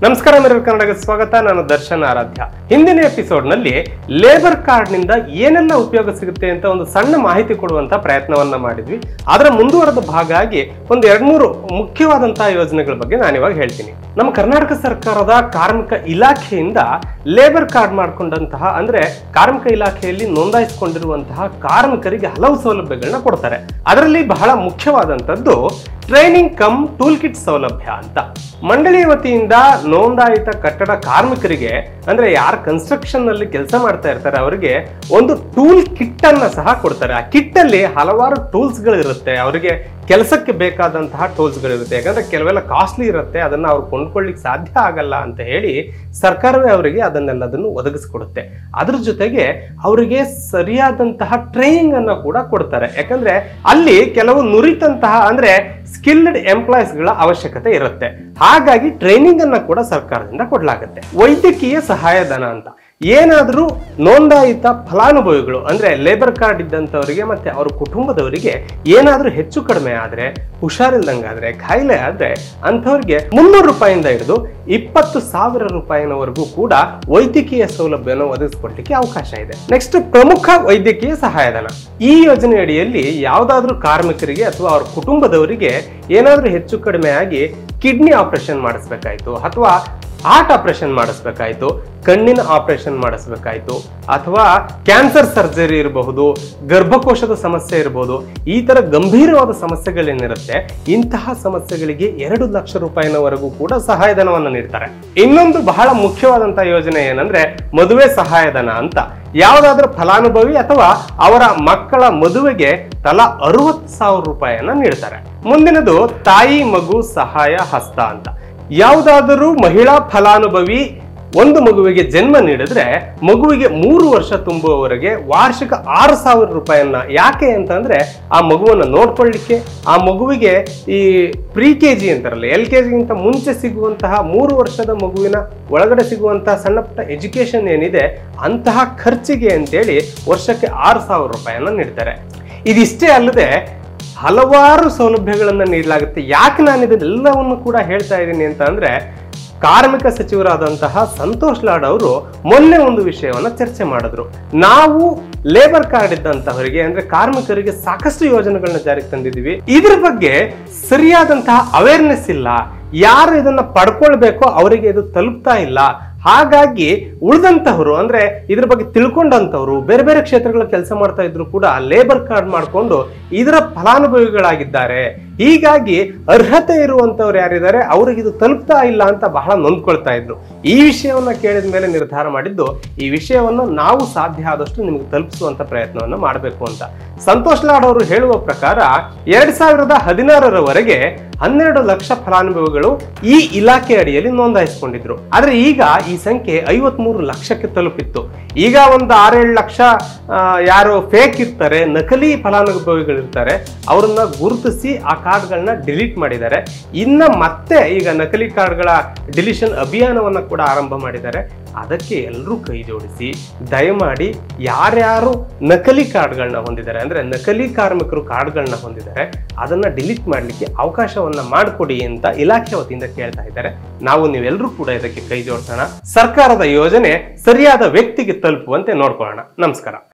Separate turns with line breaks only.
ನಮಸ್ಕಾರ ಮಿರರ್ ಕನ್ನಡಕ್ಕೆ ಸ್ವಾಗತ. ನಾನು ದರ್ಶನ್ ಆರಾಧ್ಯ. ಹಿಂದಿನ ಎಪಿಸೋಡ್ ನಲ್ಲಿ ಲೇಬರ್ ಕಾರ್ಡ್ ನಿಂದ ಏನೆಲ್ಲ ಉಪಯೋಗ ಸಿಗುತ್ತೆ ಅಂತ ಒಂದು ಸಣ್ಣ ಮಾಹಿತಿ ಕೊಡುವಂತ ಪ್ರಯತ್ನವನ್ನ ಮಾಡಿದ್ವಿ. ಅದರ ಮುಂದುವರೆದ ಭಾಗ ಆಗಿ ಒಂದು 2-3 ಮುಖ್ಯವಾದಂತಹ ಯೋಜನೆಗಳ ಬಗ್ಗೆ ನಾನು ಇವಾಗ ಹೇಳ್ತೀನಿ. ನಮ್ಮ ಕರ್ನಾಟಕ ಸರ್ಕಾರದ ಕಾರ್ಮಿಕ ಇಲಾಖೆಯಿಂದ ಲೇಬರ್ ಕಾರ್ಡ್ ಮಾಡ್ಕೊಂಡಂತಹ ಅಂದ್ರೆ ಕಾರ್ಮಿಕ ಇಲಾಖೆಯಲ್ಲಿ ನೋಂದಾಯಿಸಿಕೊಂಡಿರುವಂತಹ ಕಾರ್ಮಿಕರಿಗೆ ಹಲವು ಸೌಲಭ್ಯಗಳನ್ನ ಕೊಡ್ತಾರೆ. ಅದರಲ್ಲಿ ಬಹಳ ಮುಖ್ಯವಾದಂತದ್ದು ಟ್ರೈನಿಂಗ್ ಕಮ್ ಟೂಲ್ ಕಿಟ್ ಸೌಲಭ್ಯ ಅಂತ. ಮಂಡಳಿಯ ವತಿಯಿಂದ ನೋಂದಾಯಿತ ಕಟ್ಟಡ ಕಾರ್ಮಿಕರಿಗೆ ಅಂದ್ರೆ ಯಾರು ಕನ್ಸ್ಟ್ರಕ್ಷನ್ ನಲ್ಲಿ ಕೆಲಸ ಮಾಡ್ತಾ ಇರ್ತಾರೆ ಅವರಿಗೆ ಒಂದು ಟೂಲ್ ಕಿಟ್ ಅನ್ನ ಸಹ ಕೊಡ್ತಾರೆ. ಆ ಕಿಟ್ ಅಲ್ಲಿ ಹಲವಾರು ಟೂಲ್ಸ್ ಗಳು ಇರುತ್ತೆ. ಅವರಿಗೆ ಕೆಲಸಕ್ಕೆ ಬೇಕಾದಂತಹ ಟೂಲ್ಸ್ ಗಳಿರುತ್ತೆ. ಯಾಕಂದ್ರೆ ಕೆಲವೆಲ್ಲ ಕಾಸ್ಟ್ಲಿ ಇರುತ್ತೆ, ಅದನ್ನ ಅವ್ರು ಕೊಂಡ್ಕೊಳ್ಳಿಕ್ ಸಾಧ್ಯ ಆಗಲ್ಲ ಅಂತ ಹೇಳಿ ಸರ್ಕಾರವೇ ಅವರಿಗೆ ಅದನ್ನೆಲ್ಲದನ್ನು ಒದಗಿಸ್ಕೊಡುತ್ತೆ. ಅದ್ರ ಜೊತೆಗೆ ಅವರಿಗೆ ಸರಿಯಾದಂತಹ ಟ್ರೈನಿಂಗ್ ಅನ್ನ ಕೂಡ ಕೊಡ್ತಾರೆ. ಯಾಕಂದ್ರೆ ಅಲ್ಲಿ ಕೆಲವು ನುರಿತಂತಹ ಅಂದ್ರೆ ಸ್ಕಿಲ್ಡ್ ಎಂಪ್ಲಾಯ್ಸ್ ಗಳ ಅವಶ್ಯಕತೆ ಇರುತ್ತೆ. ಹಾಗಾಗಿ ಟ್ರೈನಿಂಗ್ ಅನ್ನ ಕೂಡ ಸರ್ಕಾರದಿಂದ ಕೊಡಲಾಗುತ್ತೆ. ವೈದ್ಯಕೀಯ ಸಹಾಯಧನ ಅಂತ ಏನಾದ್ರೂ ನೋಂದಾಯಿತ ಫಲಾನುಭವಿಗಳು ಅಂದ್ರೆ ಲೇಬರ್ ಕಾರ್ಡ್ ಇದ್ದಂಥವರಿಗೆ ಮತ್ತೆ ಅವ್ರ ಕುಟುಂಬದವರಿಗೆ ಏನಾದ್ರೂ ಹೆಚ್ಚು ಕಡಿಮೆ ಆದ್ರೆ, ಹುಷಾರಿಲ್ದಂಗಾದ್ರೆ, ಕಾಯಿಲೆ ಆದ್ರೆ ಅಂಥವ್ರಿಗೆ 300 ರೂಪಾಯಿಂದ ಹಿಡಿದು 20,000 ರೂಪಾಯಿನವರೆಗೂ ಕೂಡ ವೈದ್ಯಕೀಯ ಸೌಲಭ್ಯವನ್ನು ಒದಗಿಸಿಕೊಡ್ಲಿಕ್ಕೆ ಅವಕಾಶ ಇದೆ. ನೆಕ್ಸ್ಟ್ ಪ್ರಮುಖ ವೈದ್ಯಕೀಯ ಸಹಾಯಧನ. ಈ ಯೋಜನೆ ಅಡಿಯಲ್ಲಿ ಯಾವ್ದಾದ್ರೂ ಕಾರ್ಮಿಕರಿಗೆ ಅಥವಾ ಅವ್ರ ಕುಟುಂಬದವರಿಗೆ ಏನಾದ್ರೂ ಹೆಚ್ಚು ಕಡಿಮೆ ಆಗಿ ಕಿಡ್ನಿ ಆಪರೇಷನ್ ಮಾಡಿಸ್ಬೇಕಾಯ್ತು, ಅಥವಾ ಹಾರ್ಟ್ ಆಪರೇಷನ್ ಮಾಡಿಸ್ಬೇಕಾಯ್ತು, ಕಣ್ಣಿನ ಆಪರೇಷನ್ ಮಾಡಿಸ್ಬೇಕಾಯ್ತು, ಅಥವಾ ಕ್ಯಾನ್ಸರ್ ಸರ್ಜರಿ ಇರಬಹುದು, ಗರ್ಭಕೋಶದ ಸಮಸ್ಯೆ ಇರಬಹುದು, ಈ ತರ ಗಂಭೀರವಾದ ಸಮಸ್ಯೆಗಳೇನಿರುತ್ತೆ ಇಂತಹ ಸಮಸ್ಯೆಗಳಿಗೆ 2 ಲಕ್ಷ ರೂಪಾಯಿನವರೆಗೂ ಕೂಡ ಸಹಾಯಧನವನ್ನು ನೀಡ್ತಾರೆ. ಇನ್ನೊಂದು ಬಹಳ ಮುಖ್ಯವಾದಂತಹ ಯೋಜನೆ ಏನಂದ್ರೆ ಮದುವೆ ಸಹಾಯಧನ ಅಂತ. ಯಾವುದಾದ್ರೂ ಫಲಾನುಭವಿ ಅಥವಾ ಅವರ ಮಕ್ಕಳ ಮದುವೆಗೆ ತಲಾ 60,000 ರೂಪಾಯಿಯನ್ನ ನೀಡ್ತಾರೆ. ಮುಂದಿನದು ತಾಯಿ ಮಗು ಸಹಾಯ ಹಸ್ತ ಅಂತ. ಯಾವುದಾದರೂ ಮಹಿಳಾ ಫಲಾನುಭವಿ ಒಂದು ಮಗುವಿಗೆ ಜನ್ಮ ನೀಡಿದ್ರೆ ಮಗುವಿಗೆ 3 ವರ್ಷ ತುಂಬುವವರೆಗೆ ವಾರ್ಷಿಕ 6,000 ರೂಪಾಯಿಯನ್ನ, ಯಾಕೆ ಅಂತಂದ್ರೆ ಆ ಮಗುವನ್ನ ನೋಡ್ಕೊಳ್ಳಿಕ್ಕೆ, ಆ ಮಗುವಿಗೆ ಈ ಪ್ರಿ ಕೆಜಿ ಅಂತಾರಲ್ಲ, LKG ಗಿಂತ ಮುಂಚೆ ಸಿಗುವಂತಹ 3 ವರ್ಷದ ಮಗುವಿನ ಒಳಗಡೆ ಸಿಗುವಂತಹ ಸಣ್ಣ ಪುಟ್ಟ ಎಜುಕೇಶನ್ ಏನಿದೆ ಅಂತಹ ಖರ್ಚಿಗೆ ಅಂತೇಳಿ ವರ್ಷಕ್ಕೆ 6,000 ರೂಪಾಯಿಯನ್ನ ನೀಡ್ತಾರೆ. ಇದಿಷ್ಟೇ ಅಲ್ಲದೆ ಹಲವಾರು ಸೌಲಭ್ಯಗಳನ್ನ ನೀಡಲಾಗುತ್ತೆ. ಯಾಕೆ ನಾನು ಇದನ್ನೆಲ್ಲವನ್ನು ಕೂಡ ಹೇಳ್ತಾ ಇದ್ದೀನಿ ಅಂತ ಅಂದ್ರೆ ಕಾರ್ಮಿಕ ಸಚಿವರಾದಂತಹ ಸಂತೋಷ್ ಲಾಡ್ ಅವರು ಮೊನ್ನೆ ಒಂದು ವಿಷಯವನ್ನ ಚರ್ಚೆ ಮಾಡಿದ್ರು. ನಾವು ಲೇಬರ್ ಕಾರ್ಡ್ ಇದ್ದಂತಹವರಿಗೆ ಅಂದ್ರೆ ಕಾರ್ಮಿಕರಿಗೆ ಸಾಕಷ್ಟು ಯೋಜನೆಗಳನ್ನ ಜಾರಿಗೆ ತಂದಿದ್ದೀವಿ, ಇದ್ರ ಬಗ್ಗೆ ಸರಿಯಾದಂತಹ ಅವೇರ್ನೆಸ್ ಇಲ್ಲ, ಯಾರು ಇದನ್ನ ಪಡ್ಕೊಳ್ಬೇಕೋ ಅವರಿಗೆ ಇದು ತಲುಪ್ತಾ ಇಲ್ಲ. ಹಾಗಾಗಿ ಉಳಿದಂತಹವರು ಅಂದ್ರೆ ಇದ್ರ ಬಗ್ಗೆ ತಿಳ್ಕೊಂಡಂತವ್ರು ಬೇರೆ ಬೇರೆ ಕ್ಷೇತ್ರಗಳ ಕೆಲಸ ಮಾಡ್ತಾ ಇದ್ರು ಕೂಡ ಲೇಬರ್ ಕಾರ್ಡ್ ಮಾಡ್ಕೊಂಡು ಇದರ ಫಲಾನುಭವಿಗಳಾಗಿದ್ದಾರೆ. ಹೀಗಾಗಿ ಅರ್ಹತೆ ಇರುವಂತವ್ರು ಯಾರಿದ್ದಾರೆ ಅವ್ರಿಗೆ ಇದು ತಲುಪ್ತಾ ಇಲ್ಲ ಅಂತ ಬಹಳ ನೊಂದ್ಕೊಳ್ತಾ ಇದ್ರು. ಈ ವಿಷಯವನ್ನ ಕೇಳಿದ ಮೇಲೆ ನಿರ್ಧಾರ ಮಾಡಿದ್ದು ಈ ವಿಷಯವನ್ನು ನಾವು ಸಾಧ್ಯ ಆದಷ್ಟು ನಿಮ್ಗೆ ತಲುಪಿಸುವಂತ ಪ್ರಯತ್ನವನ್ನ ಮಾಡಬೇಕು ಅಂತ. ಸಂತೋಷ್ ಲಾಡ್ ಅವರು ಹೇಳುವ ಪ್ರಕಾರ 2016ರವರೆಗೆ 12 ಲಕ್ಷ ಫಲಾನುಭವಿಗಳು ಈ ಇಲಾಖೆ ಅಡಿಯಲ್ಲಿ ನೋಂದಾಯಿಸಿಕೊಂಡಿದ್ರು. ಆದ್ರೆ ಈಗ ಈ ಸಂಖ್ಯೆ 53 ಲಕ್ಷಕ್ಕೆ ತಲುಪಿತ್ತು. ಈಗ ಒಂದು 6-7 ಲಕ್ಷ ಯಾರು ಫೇಕ್ ಇರ್ತಾರೆ, ನಕಲಿ ಫಲಾನುಭವಿಗಳಿರ್ತಾರೆ, ಅವರನ್ನ ಗುರುತಿಸಿ ಆ ಕಾರ್ಡ್ಗಳನ್ನ ಡಿಲೀಟ್ ಮಾಡಿದ್ದಾರೆ. ಇನ್ನ ಮತ್ತೆ ಈಗ ನಕಲಿ ಕಾರ್ಡ್ಗಳ ಡಿಲೀಷನ್ ಅಭಿಯಾನವನ್ನ ಕೂಡ ಆರಂಭ ಮಾಡಿದ್ದಾರೆ. ಅದಕ್ಕೆ ಎಲ್ಲರೂ ಕೈ ಜೋಡಿಸಿ ದಯಮಾಡಿ ಯಾರ್ಯಾರು ನಕಲಿ ಕಾರ್ಡ್ಗಳನ್ನ ಹೊಂದಿದ್ದಾರೆ ಅಂದ್ರೆ ನಕಲಿ ಕಾರ್ಮಿಕರು ಕಾರ್ಡ್ಗಳನ್ನ ಹೊಂದಿದ್ದಾರೆ ಅದನ್ನ ಡಿಲೀಟ್ ಮಾಡ್ಲಿಕ್ಕೆ ಅವಕಾಶವನ್ನ ಮಾಡಿಕೊಡಿ ಅಂತ ಇಲಾಖೆ ವತಿಯಿಂದ ಕೇಳ್ತಾ ಇದ್ದಾರೆ. ನಾವು ನೀವೆಲ್ಲರೂ ಕೂಡ ಇದಕ್ಕೆ ಕೈ ಜೋಡಿಸೋಣ. ಸರ್ಕಾರದ ಯೋಜನೆ ಸರಿಯಾದ ವ್ಯಕ್ತಿಗೆ ತಲುಪುವಂತೆ ನೋಡ್ಕೊಳ್ಳೋಣ. ನಮಸ್ಕಾರ.